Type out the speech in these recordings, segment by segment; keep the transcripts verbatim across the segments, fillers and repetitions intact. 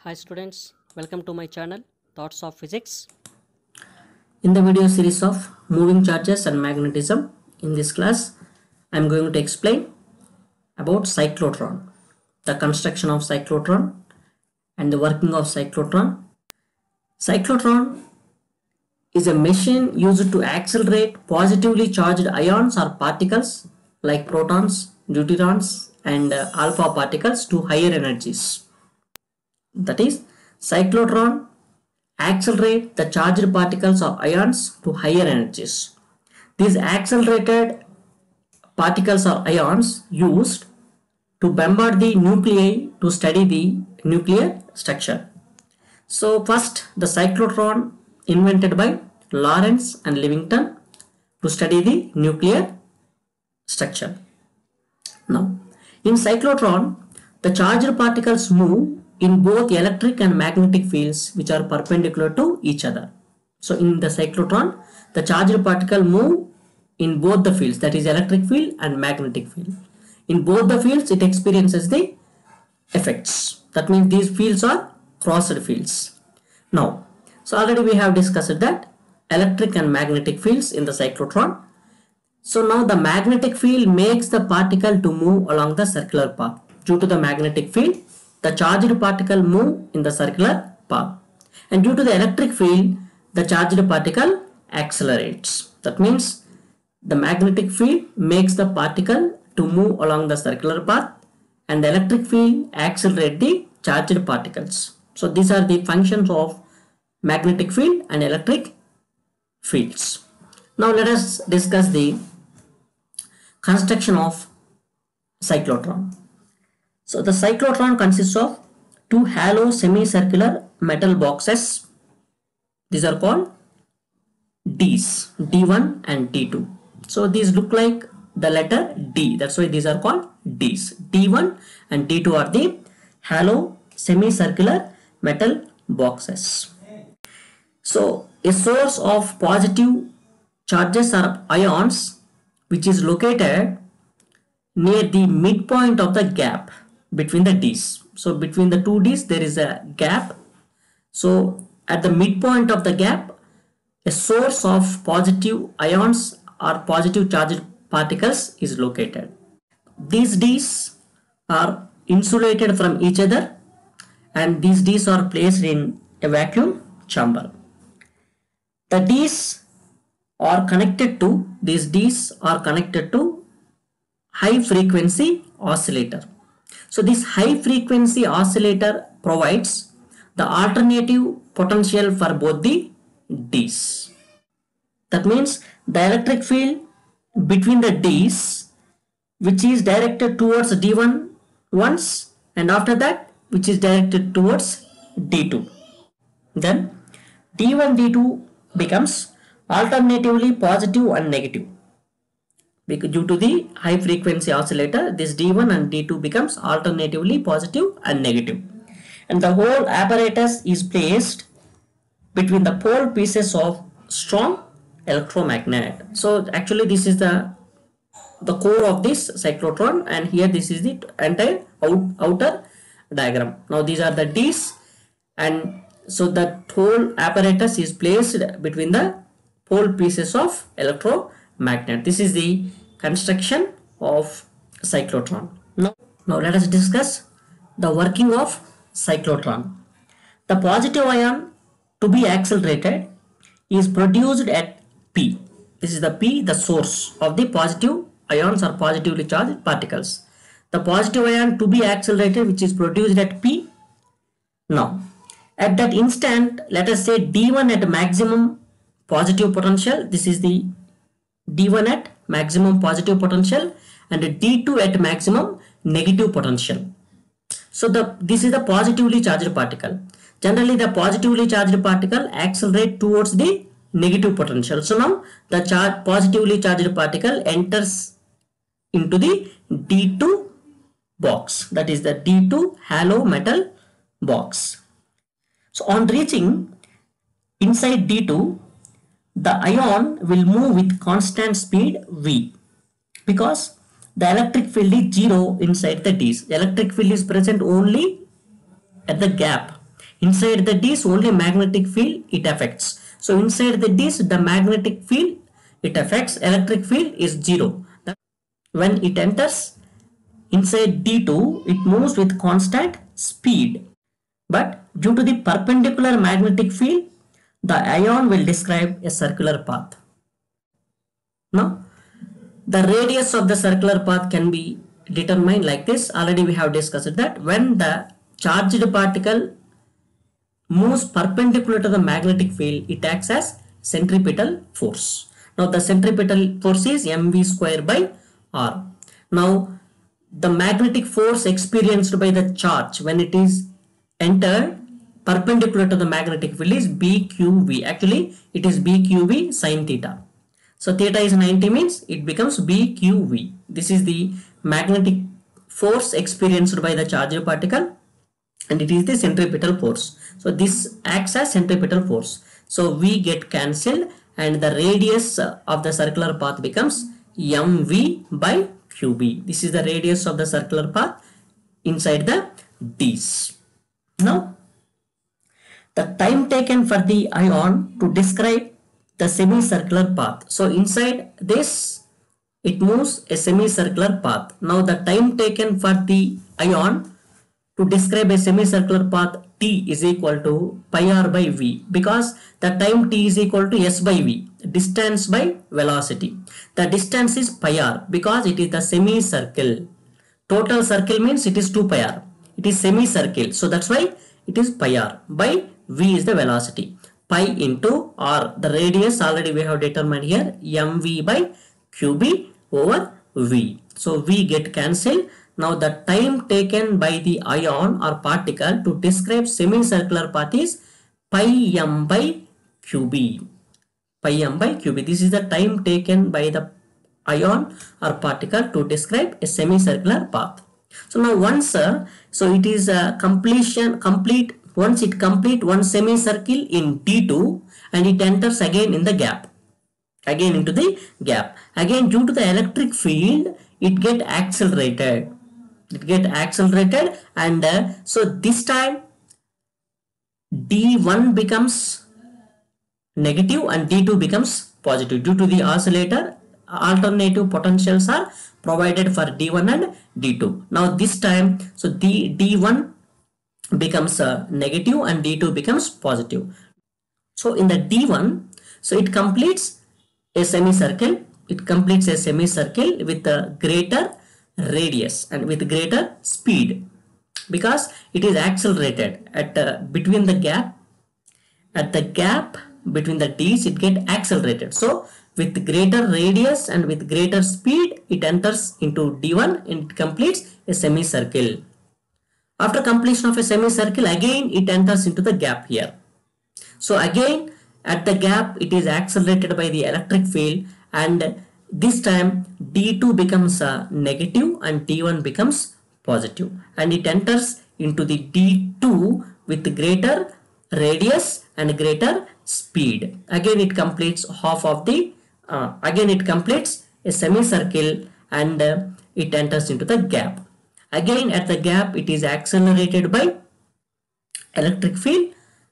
Hi students, welcome to my channel Thoughts of Physics. In the video series of moving charges and magnetism, in this class I am going to explain about cyclotron, the construction of cyclotron and the working of cyclotron. Cyclotron is a machine used to accelerate positively charged ions or particles like protons, deuterons and uh, alpha particles to higher energies. That is, cyclotron accelerate the charged particles or ions to higher energies. These accelerated particles or ions used to bombard the nuclei to study the nuclear structure. So first, the cyclotron invented by Lorentz and Lewington to study the nuclear structure. Now, in cyclotron, the charged particles move in both electric and magnetic fields which are perpendicular to each other. So in the cyclotron, the charged particle move in both the fields, that is electric field and magnetic field. In both the fields, it experiences the effects. That means these fields are crossed fields. Now, so already we have discussed that electric and magnetic fields in the cyclotron. So now the magnetic field makes the particle to move along the circular path. Due to the magnetic field, the charged particle move in the circular path, and due to the electric field, the charged particle accelerates. That means the magnetic field makes the particle to move along the circular path, and the electric field accelerate the charged particles. So these are the functions of magnetic field and electric fields. Now let us discuss the construction of cyclotron. So the cyclotron consists of two hollow semicircular metal boxes. These are called Ds, D one and D two. So these look like the letter D. That's why these are called Ds. D one and D two are the hollow semicircular metal boxes. So a source of positive charges or ions which is located near the midpoint of the gap between the Ds. So between the two Ds there is a gap. So at the midpoint of the gap, a source of positive ions or positive charged particles is located. These Ds are insulated from each other, and these Ds are placed in a vacuum chamber. The Ds are connected to, these Ds are connected to high frequency oscillator. So this high frequency oscillator provides the alternative potential for both the Ds. That means the electric field between the Ds, which is directed towards D one once, and after that which is directed towards D two. Then D one D two becomes alternatively positive and negative. Because due to the high frequency oscillator, this D one and D two becomes alternatively positive and negative. And the whole apparatus is placed between the pole pieces of strong electromagnet. So actually this is the the core of this cyclotron, and here this is the entire out, outer diagram. Now these are the Ds, and so the whole apparatus is placed between the pole pieces of electromagnet. This is the construction of cyclotron. Now, now let us discuss the working of cyclotron. The positive ion to be accelerated is produced at P. This is the P, the source of the positive ions or positively charged particles. The positive ion to be accelerated which is produced at P. Now, at that instant, let us say D one at maximum positive potential. This is the D one at maximum positive potential, and D two at maximum negative potential. So the this is the positively charged particle. Generally the positively charged particle accelerate towards the negative potential. So now the charge positively charged particle enters into the D two box, that is the D two hollow metal box. So on reaching inside D two, the ion will move with constant speed V, because the electric field is zero inside the Ds. The electric field is present only at the gap, Inside the disk only magnetic field it affects. So inside the disk the magnetic field it affects, electric field is zero. When it enters inside D two, it moves with constant speed. But due to the perpendicular magnetic field, the ion will describe a circular path. Now, the radius of the circular path can be determined like this. Already we have discussed that when the charged particle moves perpendicular to the magnetic field, it acts as centripetal force. Now, the centripetal force is mv square by r. Now, the magnetic force experienced by the charge when it is entered perpendicular to the magnetic field is B Q V. Actually, it is B Q V sin theta. So theta is ninety means it becomes B Q V. This is the magnetic force experienced by the charged particle and it is the centripetal force. So this acts as centripetal force. So V get cancelled and the radius of the circular path becomes mv by qb. This is the radius of the circular path inside the disk. Now, the time taken for the ion to describe the semicircular path. So inside this, it moves a semicircular path. Now the time taken for the ion to describe a semicircular path t is equal to pi r by v, because the time t is equal to s by v, distance by velocity. The distance is pi r because it is the semicircle. Total circle means it is two pi r. It is semicircle, so that's why it is pi r. By v is the velocity. Pi into r, the radius already we have determined here, mv by qb over v. So v get cancelled. Now the time taken by the ion or particle to describe semicircular path is pi m by qb. Pi m by qb. This is the time taken by the ion or particle to describe a semicircular path. So now once, uh, so it is a completion, complete, once it complete one semicircle in D two and it enters again in the gap, again into the gap. Again due to the electric field, it get accelerated. It get accelerated and uh, so this time D one becomes negative and D two becomes positive. Due to the oscillator, alternative potentials are provided for D one and D two. Now this time, so the D one becomes uh, negative and D two becomes positive. So in the D one, so it completes a semicircle. It completes a semicircle with a greater radius and with greater speed because it is accelerated at uh, between the gap. At the gap between the D's, it get accelerated. So with greater radius and with greater speed, it enters into D one and it completes a semicircle. After completion of a semicircle, again it enters into the gap here. So again at the gap, it is accelerated by the electric field and this time D two becomes a negative and D one becomes positive and it enters into the D two with greater radius and greater speed. Again it completes half of the Uh, again it completes a semicircle and uh, it enters into the gap. Again at the gap it is accelerated by electric field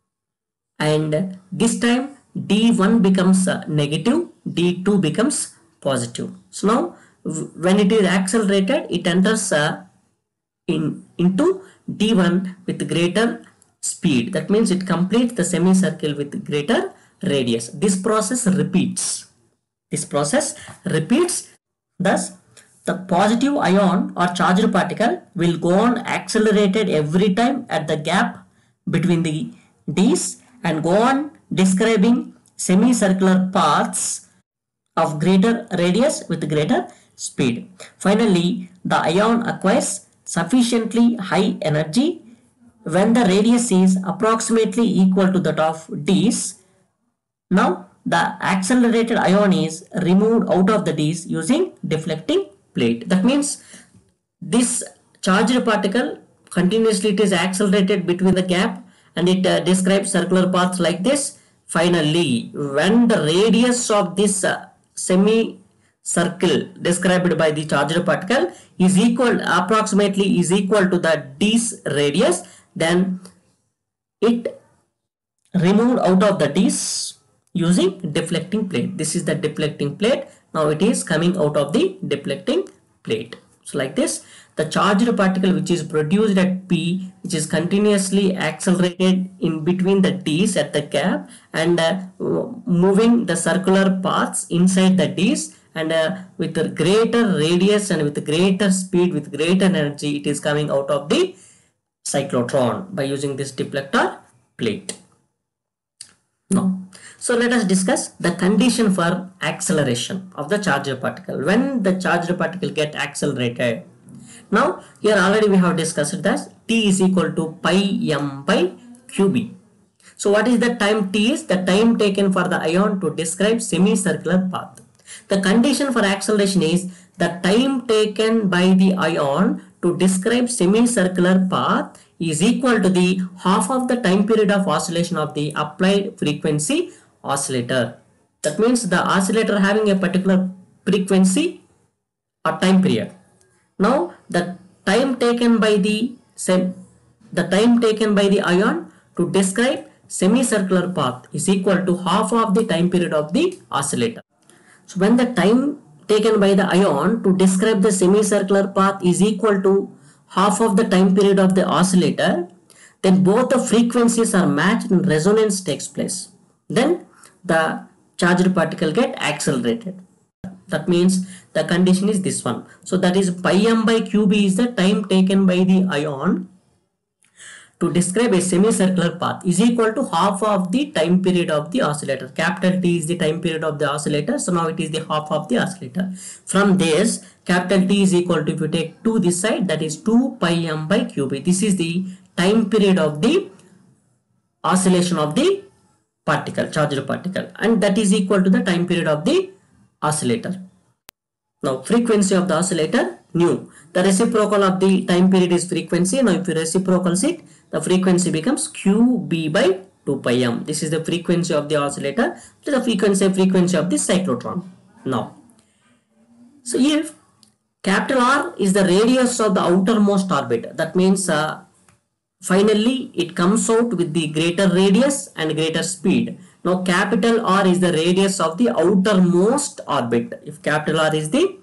and this time D one becomes uh, negative, D two becomes positive. So now when it is accelerated, it enters uh, in into D one with greater speed. That means it completes the semicircle with greater radius. This process repeats. This process repeats. Thus, the positive ion or charged particle will go on accelerated every time at the gap between the D's and go on describing semicircular paths of greater radius with greater speed. Finally, the ion acquires sufficiently high energy when the radius is approximately equal to that of D's. Now, the accelerated ion is removed out of the D's using deflecting plate. That means this charged particle continuously it is accelerated between the gap and it uh, describes circular paths like this. Finally, when the radius of this uh, semicircle described by the charged particle is equal, approximately is equal to the D's radius, then it removed out of the D's using deflecting plate. This is the deflecting plate. Now it is coming out of the deflecting plate. So like this, the charged particle which is produced at P, which is continuously accelerated in between the D's at the cap and uh, moving the circular paths inside the D's, and uh, with a greater radius and with greater speed, with greater energy, it is coming out of the cyclotron by using this deflector plate. Now, so let us discuss the condition for acceleration of the charged particle. When the charged particle get accelerated, now here already we have discussed that T is equal to pi m by qb. So what is the time T is? The time taken for the ion to describe semicircular path. The condition for acceleration is the time taken by the ion to describe semicircular path is equal to the half of the time period of oscillation of the applied frequency oscillator. That means the oscillator having a particular frequency or time period. Now the time taken by the sem the time taken by the ion to describe semicircular path is equal to half of the time period of the oscillator. So when the time taken by the ion to describe the semicircular path is equal to half of the time period of the oscillator, then both the frequencies are matched and resonance takes place. Then the charged particle get accelerated. That means the condition is this one. So that is pi m by qb is the time taken by the ion to describe a semicircular path is equal to half of the time period of the oscillator. Capital T is the time period of the oscillator. So now it is the half of the oscillator. From this, capital T is equal to, if you take two this side, that is two pi m by qb. This is the time period of the oscillation of the particle, charged particle, and that is equal to the time period of the oscillator. Now frequency of the oscillator, nu. The reciprocal of the time period is frequency. Now if you reciprocals it, the frequency becomes qb by two pi m. This is the frequency of the oscillator. This is the frequency frequency of the cyclotron. Now, so if capital R is the radius of the outermost orbit, that means uh, finally it comes out with the greater radius and greater speed. Now capital R is the radius of the outermost orbit. If capital R is the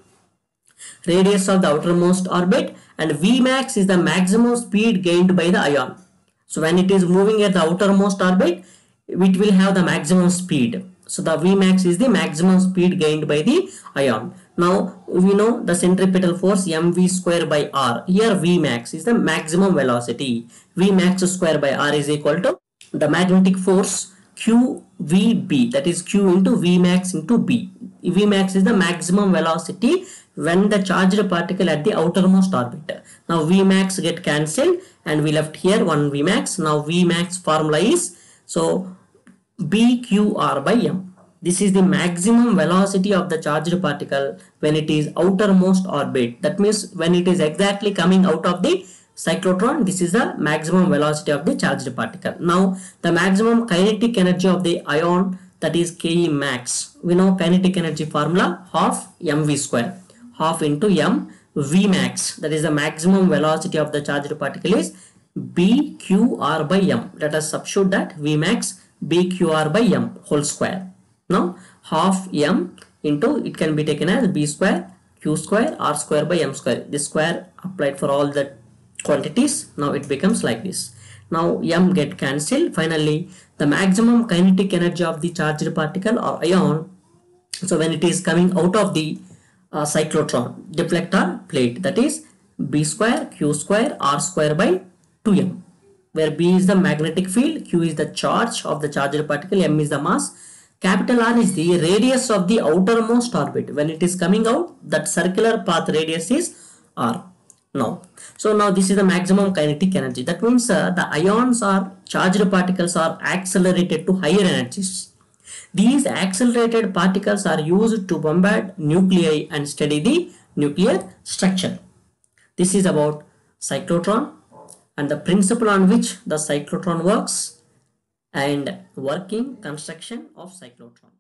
radius of the outermost orbit, and Vmax is the maximum speed gained by the ion. So when it is moving at the outermost orbit, it will have the maximum speed. So the Vmax is the maximum speed gained by the ion. Now we know the centripetal force mv square by r. Here Vmax is the maximum velocity. Vmax square by r is equal to the magnetic force qvb, that is q into Vmax into b. Vmax is the maximum velocity when the charged particle at the outermost orbit. Now Vmax get cancelled and we left here one Vmax. Now Vmax formula is so B Q R by M. This is the maximum velocity of the charged particle when it is outermost orbit. That means when it is exactly coming out of the cyclotron, this is the maximum velocity of the charged particle. Now the maximum kinetic energy of the ion, that is Ke max. We know kinetic energy formula half mv square. Half into m Vmax, that is the maximum velocity of the charged particle, is B Q R by M. Let us substitute that Vmax B Q R by M whole square. Now half m into, it can be taken as B square Q square R square by M square. This square applied for all the quantities. Now it becomes like this. Now m get cancelled. Finally the maximum kinetic energy of the charged particle or ion, so when it is coming out of the Uh, cyclotron deflector plate, that is B square Q square R square by two m, where B is the magnetic field, Q is the charge of the charged particle, M is the mass. Capital R is the radius of the outermost orbit. When it is coming out, that circular path radius is R. Now, so now this is the maximum kinetic energy. That means uh, the ions or charged particles are accelerated to higher energies. These accelerated particles are used to bombard nuclei and study the nuclear structure. This is about cyclotron and the principle on which the cyclotron works and working construction of cyclotron.